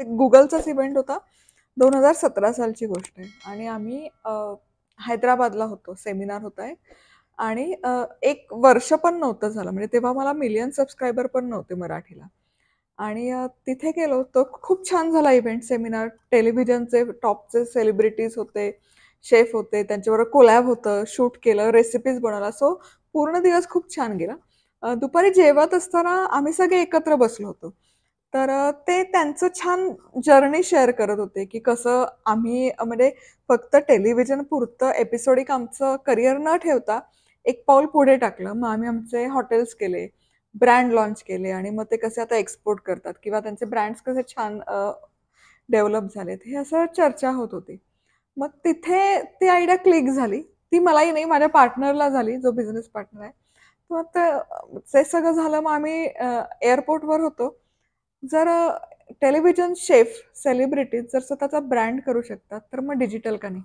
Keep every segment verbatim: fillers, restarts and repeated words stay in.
गुगलचाच event होता, दोन हजार सतरा सालची गोष्ट आहे. आणि आम्ही हैदराबादला होतो, सेमिनार होता एक. आणि एक वर्ष पण नव्हतं झालं, म्हणजे तेव्हा मला मिलियन सबस्क्रायबर पण नव्हते मराठीला. आणि तिथे गेलो तो खूप छान झाला इव्हेंट, सेमिनार. टेलिव्हिजनचे टॉपचे सेलिब्रिटीज होते, शेफ होते, त्यांच्याबरोबर कोलॅब होतं, शूट केलं, रेसिपीज बनवला. सो पूर्ण दिवस खूप छान गेला. दुपारी जेवत असताना आम्ही सगळे एकत्र बसलो होतो. तर ते त्यांचं छान जर्नी शेअर करत होते की कसं आम्ही म्हणजे फक्त टेलिव्हिजन पुरतं एपिसोडिक आमचं करिअर न ठेवता एक पाऊल पुढे टाकलं. मग आम्ही आमचे हॉटेल्स केले, ब्रँड लॉन्च केले, आणि मग ते कसे आता एक्सपोर्ट करतात किंवा त्यांचे ब्रँड्स कसे छान डेव्हलप झालेत, हे असं चर्चा होत होती. मग तिथे ती आयडिया क्लिक झाली. ती मलाही नाही, माझ्या पार्टनरला झाली, जो बिझनेस पार्टनर आहे. मग ते सगळं झालं. मग आम्ही एअरपोर्टवर होतो. जर टेलिव्हिजन शेफ सेलिब्रिटीज जर स्वतःचा ब्रँड करू शकतात तर मग डिजिटल का नाही,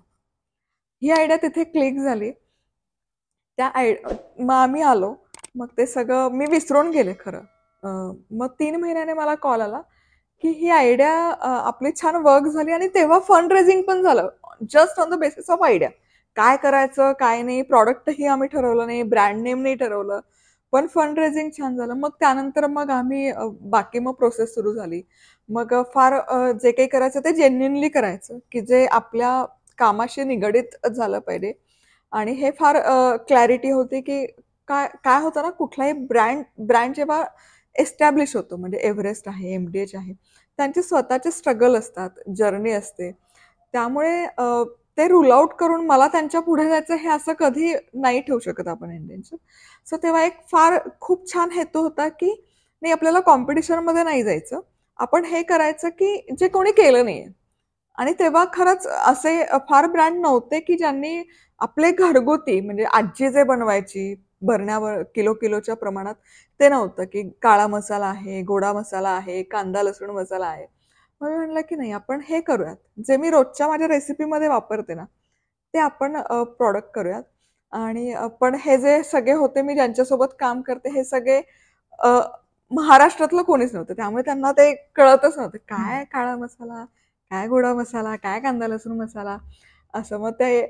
ही आयडिया तिथे क्लिक झाली. त्या आय मग आम्ही आलो. मग ते सगळं मी विसरून गेले खरं. मग तीन महिन्याने मला कॉल आला की ही आयडिया आपली छान वर्क झाली. आणि तेव्हा फंड रेझिंग पण झालं, just on the basis of idea. काय करायचं काय नाही, प्रॉडक्टही आम्ही ठरवलं नाही, ब्रँड नेम नाही ठरवलं, पण फंड रेझिंग छान झालं. मग त्यानंतर मग आम्ही बाकी मग प्रोसेस सुरू झाली. मग फार जे काही करायचं ते जेन्युइनली करायचं, की जे आपल्या कामाशी निगडीत झालं पाहिजे. आणि हे फार क्लॅरिटी होती की काय काय होतं ना, कुठलाही ब्रँड ब्रँड जेव्हा एस्टॅब्लिश होतो, म्हणजे एव्हरेस्ट आहे, एमडीएच आहे, त्यांचे स्वतःचे स्ट्रगल असतात, जर्नी असते. त्यामुळे ते रूल आउट करून मला त्यांच्या पुढे जायचं हे असं कधी नाही ठेवू शकत आपण इंडियनचं. सो तेव्हा एक फार खूप छान हेतू होता की नाही, आपल्याला कॉम्पिटिशनमध्ये नाही जायचं, आपण हे करायचं की जे कोणी केलं नाहीये. आणि तेव्हा खरंच असे फार ब्रँड नव्हते की ज्यांनी आपले घरगुती, म्हणजे आजी जे बनवायची भरण्यावर किलो किलोच्या प्रमाणात, ते नव्हतं की काळा मसाला आहे, गोडा मसाला आहे, कांदा लसूण मसाला आहे. मग मी म्हणलं की नाही, आपण हे करूयात, जे मी रोजच्या माझ्या रेसिपीमध्ये वापरते ना, ते आपण प्रॉडक्ट करूयात. आणि पण हे जे सगळे होते, मी ज्यांच्यासोबत काम करते, हे सगळे महाराष्ट्रातलं कोणीच नव्हतं, त्यामुळे त्यांना ते कळतच नव्हतं काय काळा मसाला, काय गोडा मसाला, काय कांदा लसूण मसाला, असं. मग ते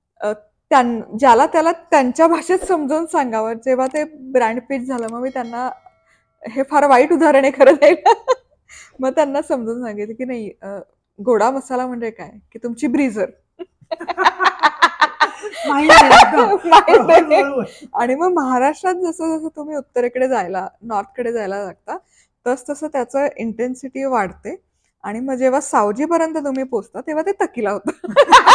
ज्याला त्याला त्यांच्या भाषेत समजावून सांगावं. जेव्हा ते ब्रँड पिच झालं, मग मी त्यांना, हे फार वाईट उदाहरण आहे खरं द्यायला, मग त्यांना समजून सांगितलं की नाही, गोडा मसाला म्हणजे काय, की तुमची ब्रीझर. आणि मग महाराष्ट्रात जसं जसं तुम्ही उत्तरेकडे जायला, नॉर्थकडे जायला लागता, तस तसं त्याचं इंटेन्सिटी वाढते. आणि मग जेव्हा सावजीपर्यंत तुम्ही पोचता तेव्हा ते तकिला होतं.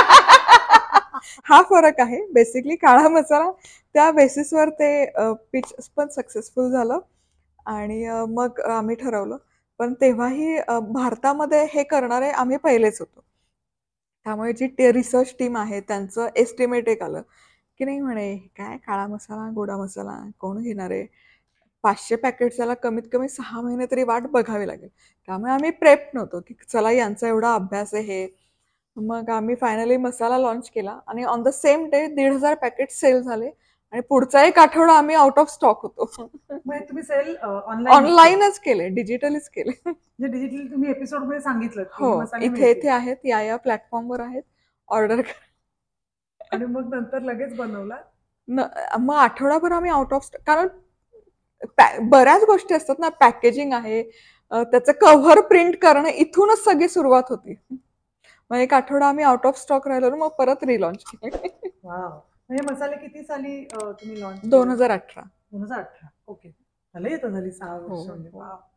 हा फरक आहे बेसिकली. काळा मसाला त्या बेसिसवर ते पिच पण सक्सेसफुल झालं. आणि मग आम्ही ठरवलं. पण तेव्हाही भारतामध्ये हे करणारे आम्ही पहिलेच होतो. त्यामुळे जी रिसर्च टीम आहे त्यांचं एस्टिमेट एक आलं की नाही, म्हणे काय काळा मसाला गोडा मसाला कोण घेणार आहे, पाचशे पॅकेट त्याला कमीत कमी सहा महिने तरी वाट बघावी लागेल. त्यामुळे आम्ही प्रेप नव्हतो की चला यांचा एवढा अभ्यास आहे हे. मग आम्ही फायनली मसाला लॉन्च केला आणि ऑन द सेम डे दीड हजार पॅकेट सेल झाले. आणि पुढचा एक आठवडा आम्ही आउट ऑफ स्टॉक होतो. तुम्ही सेल ऑनलाईन ऑनलाईनच केले, डिजिटलीच केले. डिजिटली तुम्ही एपिसोड मध्ये सांगितलं. हो, इथे इथे आहेत, या या प्लॅटफॉर्मवर आहेत, ऑर्डर करा. आणि मग नंतर लगेच बनवला. मग आठवडाभर आम्ही आउट ऑफ स्टॉक, कारण बऱ्याच गोष्टी असतात ना, पॅकेजिंग आहे, त्याचं कव्हर प्रिंट करणं, इथूनच सगळी सुरुवात होती. मग एक आठवडा आम्ही आउट ऑफ स्टॉक राहिलो, मग परत रिलॉन्च केले. हे मसाले किती साली तुम्ही लॉन्च? दोन हजार अठरा दोन हजार अठरा ओके. झालं येतं झाली सहा वर्ष.